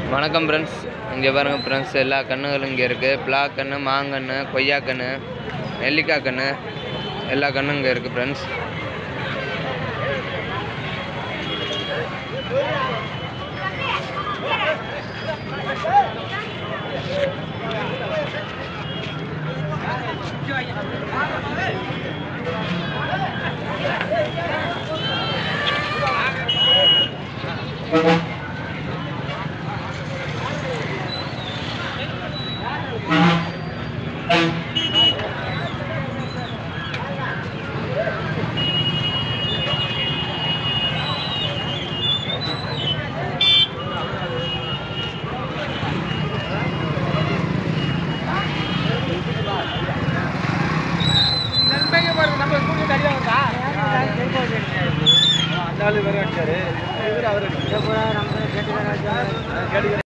வணக்கம் ஃப்ரெண்ட்ஸ், இங்கே பாருங்கள் ஃப்ரெண்ட்ஸ், எல்லா கன்றுகளும் இங்கே இருக்குது. பிளாக் கன்று, மாங்கன்று, கொய்யா கன்று, நெல்லிக்காய் கன்று, எல்லா கன்றும் இங்கே இருக்குது ஃப்ரெண்ட்ஸ். அந்த ஆளு வேற அடிச்சாரு.